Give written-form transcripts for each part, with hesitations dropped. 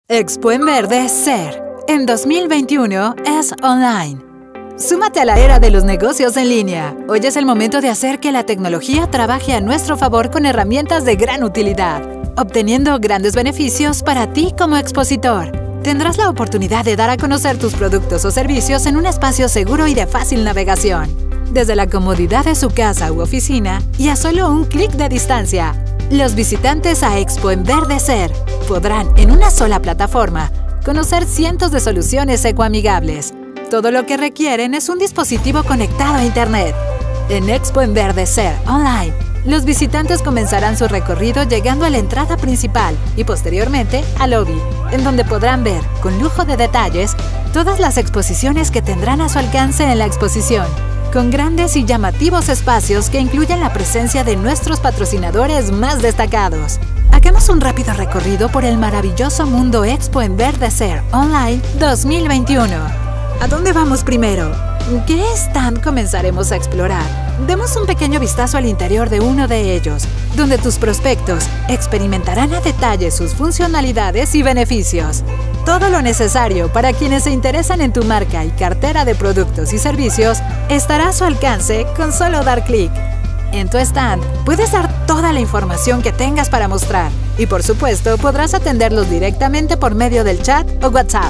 Expo en Verde SER en 2021 es online. Súmate a la era de los negocios en línea. Hoy es el momento de hacer que la tecnología trabaje a nuestro favor con herramientas de gran utilidad, obteniendo grandes beneficios para ti como expositor. Tendrás la oportunidad de dar a conocer tus productos o servicios en un espacio seguro y de fácil navegación, desde la comodidad de su casa u oficina y a solo un clic de distancia. Los visitantes a Expo en Verde SER podrán, en una sola plataforma, conocer cientos de soluciones ecoamigables. Todo lo que requieren es un dispositivo conectado a Internet. En Expo en Verde SER Online, los visitantes comenzarán su recorrido llegando a la entrada principal y posteriormente al lobby, en donde podrán ver, con lujo de detalles, todas las exposiciones que tendrán a su alcance en la exposición, con grandes y llamativos espacios que incluyen la presencia de nuestros patrocinadores más destacados. Hagamos un rápido recorrido por el maravilloso mundo Expo en Verde SER Online 2021. ¿A dónde vamos primero? ¿Qué stand comenzaremos a explorar? Demos un pequeño vistazo al interior de uno de ellos, donde tus prospectos experimentarán a detalle sus funcionalidades y beneficios. Todo lo necesario para quienes se interesan en tu marca y cartera de productos y servicios estará a su alcance con solo dar clic. En tu stand puedes dar toda la información que tengas para mostrar y, por supuesto, podrás atenderlos directamente por medio del chat o WhatsApp.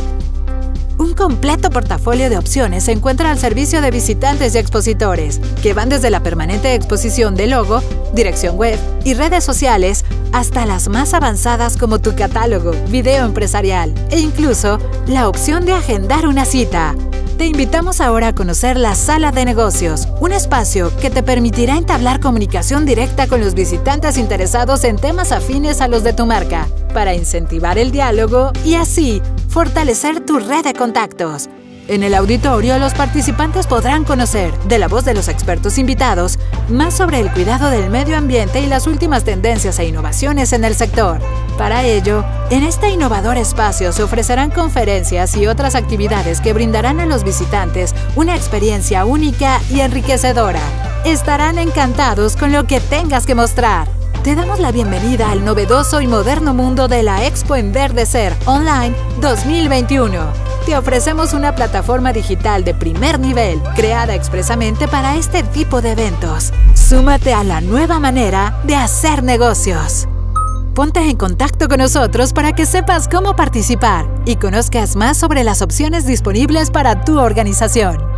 Un completo portafolio de opciones se encuentra al servicio de visitantes y expositores, que van desde la permanente exposición de logo, dirección web y redes sociales hasta las más avanzadas como tu catálogo, video empresarial e incluso la opción de agendar una cita. Te invitamos ahora a conocer la Sala de Negocios, un espacio que te permitirá entablar comunicación directa con los visitantes interesados en temas afines a los de tu marca, para incentivar el diálogo y así fortalecer tu red de contactos. En el auditorio, los participantes podrán conocer, de la voz de los expertos invitados, más sobre el cuidado del medio ambiente y las últimas tendencias e innovaciones en el sector. Para ello, en este innovador espacio se ofrecerán conferencias y otras actividades que brindarán a los visitantes una experiencia única y enriquecedora. Estarán encantados con lo que tengas que mostrar. Te damos la bienvenida al novedoso y moderno mundo de la Expo en Verde SER Online 2021. Te ofrecemos una plataforma digital de primer nivel, creada expresamente para este tipo de eventos. Súmate a la nueva manera de hacer negocios. Ponte en contacto con nosotros para que sepas cómo participar y conozcas más sobre las opciones disponibles para tu organización.